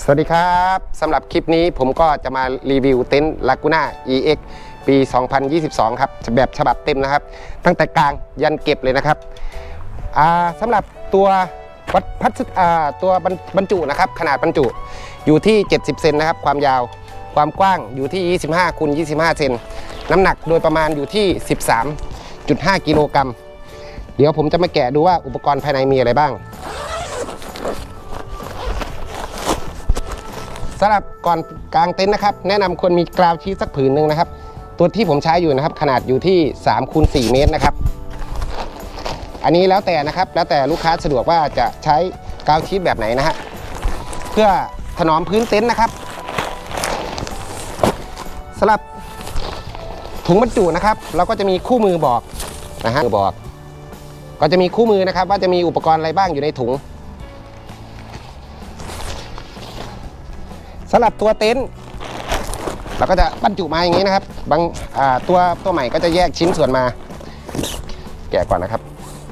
สวัสดีครับสำหรับคลิปนี้ผมก็จะมารีวิวเต็นท์ Laguna EX ปี 2022 ครับแบบฉบับเต็มนะครับตั้งแต่กลางยันเก็บเลยนะครับสำหรับตัวตัวบรรจุนะครับขนาดบรรจุอยู่ที่70เซนนะครับความยาวความกว้างอยู่ที่25 × 25 เซนน้ำหนักโดยประมาณอยู่ที่ 13.5 กิโลกรัมเดี๋ยวผมจะมาแกะดูว่าอุปกรณ์ภายในมีอะไรบ้างสำหรับก่อนกางเต็นท์นะครับแนะนำควรมีกราวชีทสักผืนหนึ่งนะครับตัวที่ผมใช้อยู่นะครับขนาดอยู่ที่3 × 4 เมตรนะครับอันนี้แล้วแต่นะครับแล้วแต่ลูกค้าสะดวกว่าจะใช้กราวชีทแบบไหนนะฮะเพื่อถนอมพื้นเต็นท์นะครับสำหรับถุงบรรจุนะครับเราก็จะมีคู่มือบอกนะฮะบอกก็จะมีคู่มือนะครับว่าจะมีอุปกรณ์อะไรบ้างอยู่ในถุงสำหรับตัวเต็นท์เราก็จะบรรจุมาอย่างนี้นะครับบางตัวใหม่ก็จะแยกชิ้นส่วนมาแกะก่อนนะครับ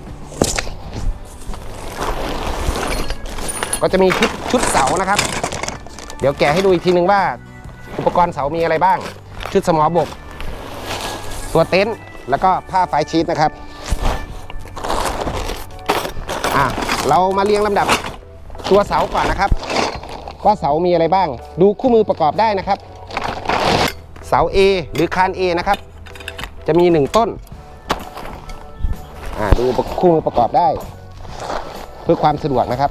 ก็จะมีชุดเสานะครับเดี๋ยวแกะให้ดูอีกทีนึงว่าอุปกรณ์เสามีอะไรบ้างชุดสมอบกตัวเต็นท์แล้วก็ผ้าไฟชีทนะครับเรามาเรียงลำดับตัวเสาก่อนนะครับว่าเสามีอะไรบ้างดูคู่มือประกอบได้นะครับเสา A หรือคาน A นะครับจะมี1ต้นดูคู่มือประกอบได้เพื่อความสะดวกนะครับ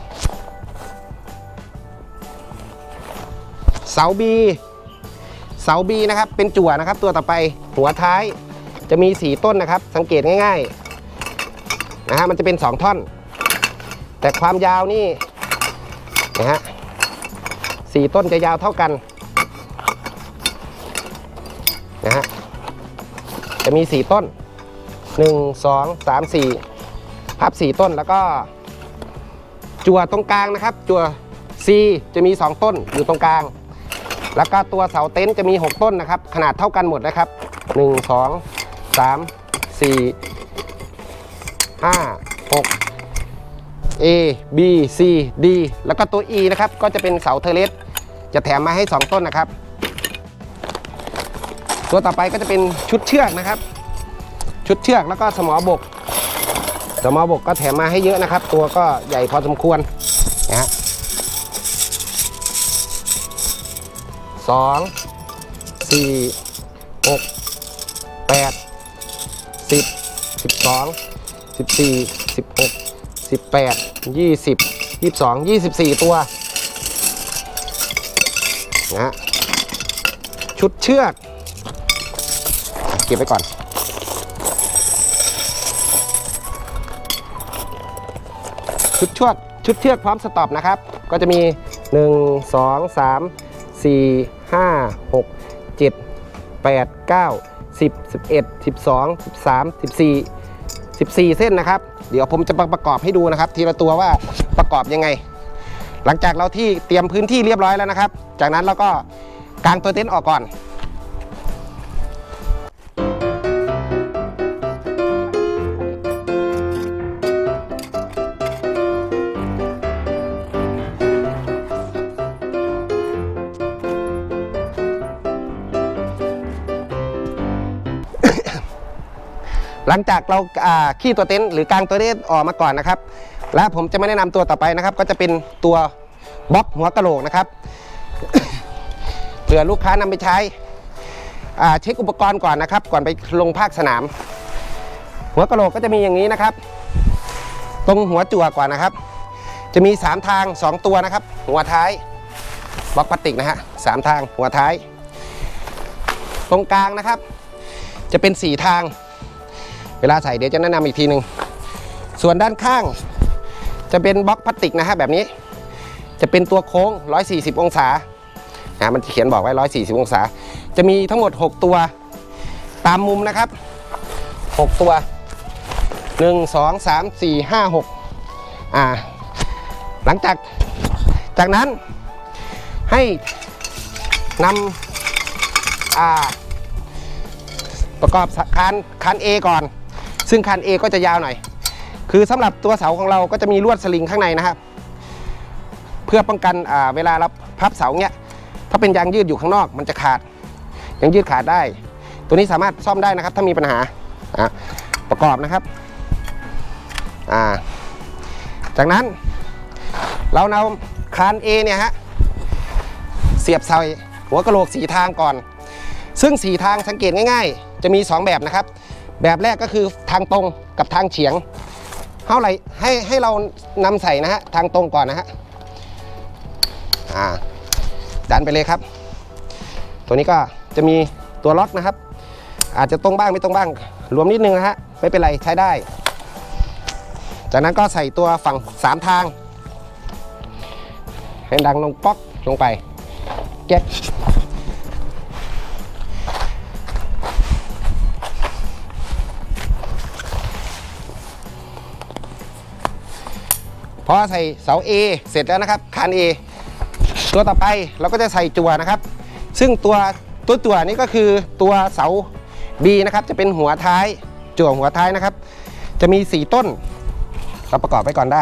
เสา B นะครับเป็นจั่วนะครับตัวต่อไปหัวท้ายจะมี4ต้นนะครับสังเกตง่ายๆนะฮะมันจะเป็น2ท่อนแต่ความยาวนี่นะฮะ4ต้นจะยาวเท่ากันนะฮะจะมี4ต้น1 2 3 4พับ4ต้นแล้วก็จั่วตรงกลางนะครับจั่ว C จะมี2ต้นอยู่ตรงกลางแล้วก็ตัวเสาเต็นท์จะมี6ต้นนะครับขนาดเท่ากันหมดนะครับ1 2 3 4 5 6 A B C D แล้วก็ตัว E นะครับก็จะเป็นเสาเทเลสจะแถมมาให้2ต้นนะครับตัวต่อไปก็จะเป็นชุดเชือกนะครับชุดเชือกแล้วก็สมอบกก็แถมมาให้เยอะนะครับตัวก็ใหญ่พอสมควรนะฮะ2 4 6 8 10 12 14 16 18 20 22 24ตัวนะฮะชุดเชือกเก็บไว้ก่อนชุดเชือกพร้อมสต็อปนะครับก็จะมี1 2 3 4 5 6 7 8 9 10 11 12 13 14 เส้นนะครับเดี๋ยวผมจะประกอบให้ดูนะครับทีละตัวว่าประกอบยังไงหลังจากเราที่เตรียมพื้นที่เรียบร้อยแล้วนะครับจากนั้นเราก็กางตัวเต็นท์ออกก่อนหลังจากเราขี้ตัวเต็นท์หรือกางตัวเต็นท์ออกมาก่อนนะครับและผมจะไม่แนะนำตัวต่อไปนะครับก็จะเป็นตัวบล็อกหัวกะโหลกนะครับเผื่อลูกค้านำไปใช้เช็คอุปกรณ์ก่อนนะครับก่อนไปลงภาคสนามหัวกะโหลกก็จะมีอย่างนี้นะครับตรงหัวจั่วก่อนนะครับจะมี3ทาง2ตัวนะครับหัวท้ายบล็อกพลาสติกนะฮะ3ทางหัวท้ายตรงกลางนะครับจะเป็น4ทางเวลาใส่เดี๋ยวจะแนะนำอีกทีหนึ่งส่วนด้านข้างจะเป็นบล็อกพลาสติกนะฮะแบบนี้จะเป็นตัวโค้ง140องศามันเขียนบอกไว้140องศาจะมีทั้งหมด6ตัวตามมุมนะครับ6ตัว1 2 3 4 5 6หลังจากนั้นให้นำประกอบคาน A ก่อนซึ่งคาน A ก็จะยาวหน่อยคือสำหรับตัวเสาของเราก็จะมีลวดสลิงข้างในนะครับเพื่อป้องกันเวลาเราพับเสาเนี้ยถ้าเป็นยางยืดอยู่ข้างนอกมันจะขาดยางยืดขาดได้ตัวนี้สามารถซ่อมได้นะครับถ้ามีปัญหาประกอบนะครับจากนั้นเรานำคาน A เนี่ยฮะเสียบใส่หัวกะโหลก4 ทางก่อนซึ่ง4 ทางสังเกตง่ายๆจะมี2 แบบนะครับแบบแรกก็คือทางตรงกับทางเฉียงเท่าไหร่ให้เรานำใส่นะฮะทางตรงก่อนนะฮะดันไปเลยครับตัวนี้ก็จะมีตัวล็อกนะครับอาจจะตรงบ้างไม่ตรงบ้างรวมนิดนึงนะฮะไม่เป็นไรใช้ได้จากนั้นก็ใส่ตัวฝั่ง3 ทางให้ดังลงป๊อกลงไปแก๊กพอใส่เสา A เสร็จแล้วนะครับคาน A ตัวต่อไปเราก็จะใส่จั่วนะครับซึ่งตัวนี้ก็คือตัวเสา B นะครับจะเป็นหัวท้ายจั่วหัวท้ายนะครับจะมี4 ต้นเราประกอบไปก่อนได้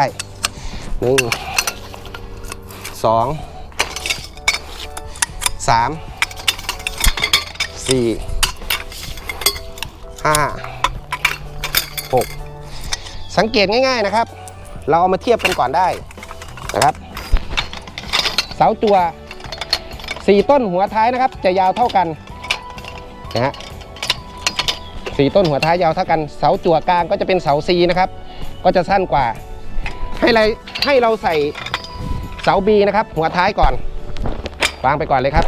1 2 3 4 5 6สังเกตง่ายๆนะครับเราเอามาเทียบกันก่อนได้นะครับเสาจั่ว4 ต้นหัวท้ายนะครับจะยาวเท่ากันนะฮะ4 ต้นหัวท้ายยาวเท่ากันเสาจั่วกลางก็จะเป็นเสา C นะครับก็จะสั้นกว่าให้เราใส่เสา B นะครับหัวท้ายก่อนวางไปก่อนเลยครับ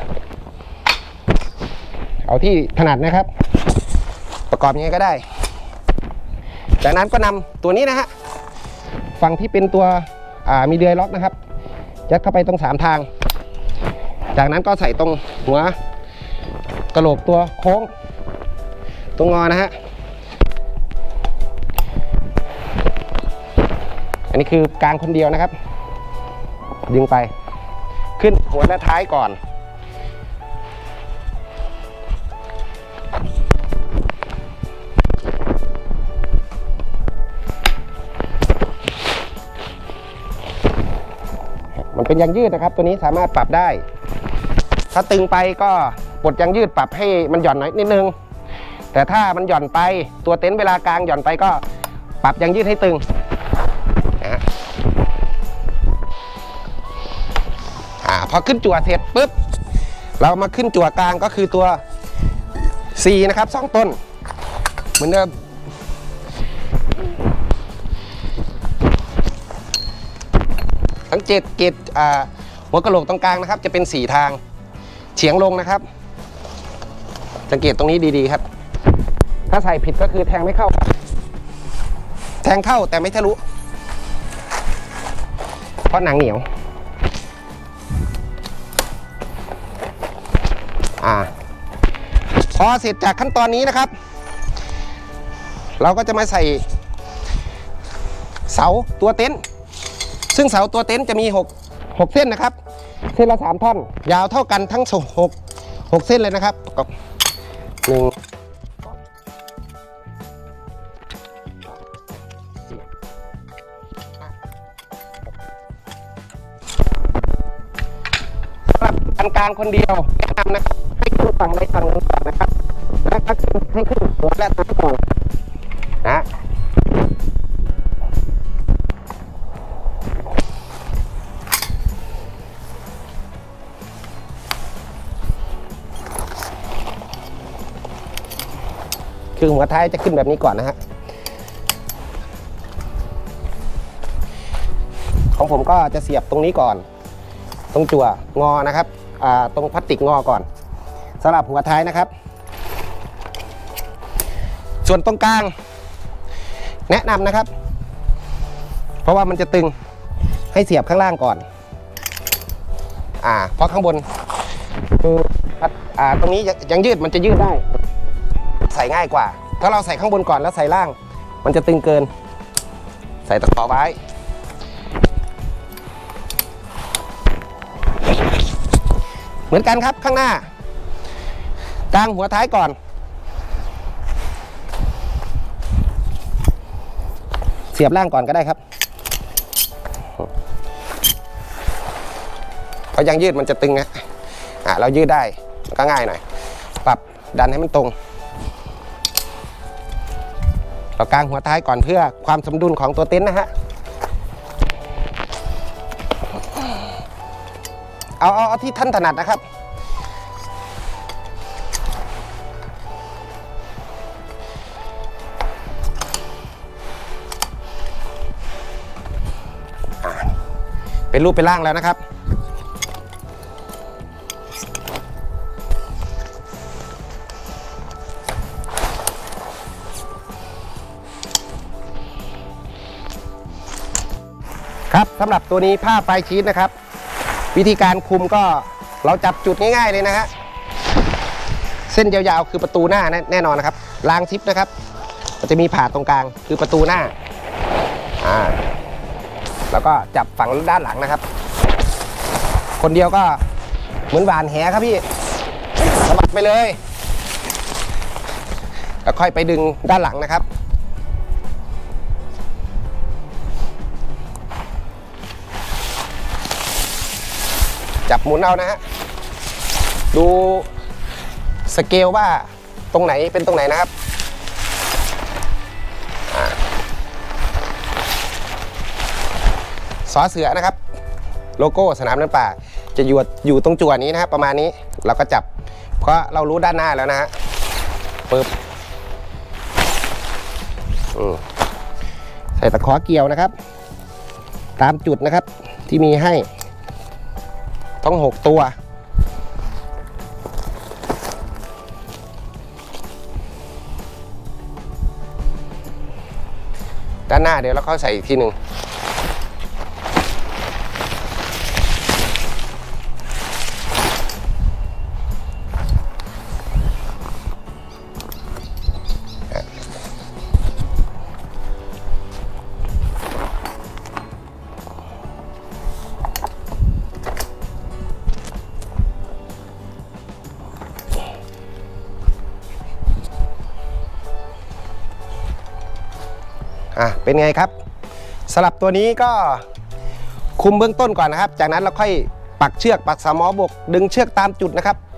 เอาที่ถนัดนะครับประกอบยังไงก็ได้จากนั้นก็นำตัวนี้นะฮะฝั่งที่เป็นตัวมีเดือยล็อกนะครับยัดเข้าไปตรง3 ทางจากนั้นก็ใส่ตรงหัวกะโหลกตัวโค้งตรงงอนะฮะอันนี้คือกลางคนเดียวนะครับดึงไปขึ้นหัวและท้ายก่อนมันเป็นยางยืดนะครับตัวนี้สามารถปรับได้ถ้าตึงไปก็ปลดยางยืดปรับให้มันหย่อนหน่อยนิดนึงแต่ถ้ามันหย่อนไปตัวเต็นท์เวลากลางหย่อนไปก็ปรับยางยืดให้ตึงนะพอขึ้นจั่วเสร็จปุ๊บเรามาขึ้นจั่วกลางก็คือตัว C นะครับ2 ต้นเหมือนเดิมสังเกตหัวกะโหลกตรงกลางนะครับจะเป็น4 ทางเฉียงลงนะครับสังเกตตรงนี้ดีๆครับถ้าใส่ผิดก็คือแทงไม่เข้าแทงเข้าแต่ไม่ทะลุเพราะหนังเหนียวพอเสร็จจากขั้นตอนนี้นะครับเราก็จะมาใส่เสาตัวเต็นท์ซึ่งเสาตัวเต็นท์จะมี6 เส้นนะครับเส้นละ3 ท่อนยาวเท่ากันทั้ง6 เส้นเลยนะครับกับสำหรับอันกลางคนเดียวแนะนำนะครับให้ขึ้นฝั่งใดฝั่งหนึ่งก่อนนะครับและให้ขึ้นหัวและท้ายก่อนนะคือหัวท้ายจะขึ้นแบบนี้ก่อนนะฮะของผมก็จะเสียบตรงนี้ก่อนตรงจั่วงอนะครับตรงพลาสติกงอก่อนสำหรับหัวท้ายนะครับส่วนตรงกลางแนะนำนะครับเพราะว่ามันจะตึงให้เสียบข้างล่างก่อนเพราะข้างบนคือตรงนี้ยังยืดมันจะยืดได้ใส่ง่ายกว่าถ้าเราใส่ข้างบนก่อนแล้วใส่ล่างมันจะตึงเกินใส่ตะขอไว้เหมือนกันครับข้างหน้ากลางหัวท้ายก่อนเสียบล่างก่อนก็ได้ครับเพราะยางยืดมันจะตึงนะเรายืดได้ก็ง่ายหน่อยปรับดันให้มันตรงเรากางหัวท้ายก่อนเพื่อความสมดุลของตัวเต็นท์นะฮะเอาที่ท่านถนัดนะครับเป็นรูปเป็นร่างแล้วนะครับครับสำหรับตัวนี้ผ้าไฟชีทนะครับวิธีการคุมก็เราจับจุดง่ายๆเลยนะฮะเส้นยาวๆคือประตูหน้าแน่นอนนะครับรางทิปนะครับมันจะมีผ่าตรงกลางคือประตูหน้าแล้วก็จับฝั่งด้านหลังนะครับคนเดียวก็เหมือนหวานแหครับพี่สะบัดไปเลยแล้วค่อยไปดึงด้านหลังนะครับจับหมุนเอานะฮะดูสเกลว่าตรงไหนเป็นตรงไหนนะครับสอเสือนะครับโลโก้สนามเดินป่าจะอยู่ตรงจั่วนี้นะครับประมาณนี้เราก็จับเพราะเรารู้ด้านหน้าแล้วนะฮะปึ๊บใส่ตะขอเกี่ยวนะครับตามจุดนะครับที่มีให้ต้อง6ตัวด้านหน้าเดี๋ยวเราเข้าใส่อีกทีหนึ่งเป็นไงครับสลับตัวนี้ก็คุมเบื้องต้นก่อนนะครับจากนั้นเราค่อยปักเชือกปักสามอบกดึงเชือกตามจุดนะครับ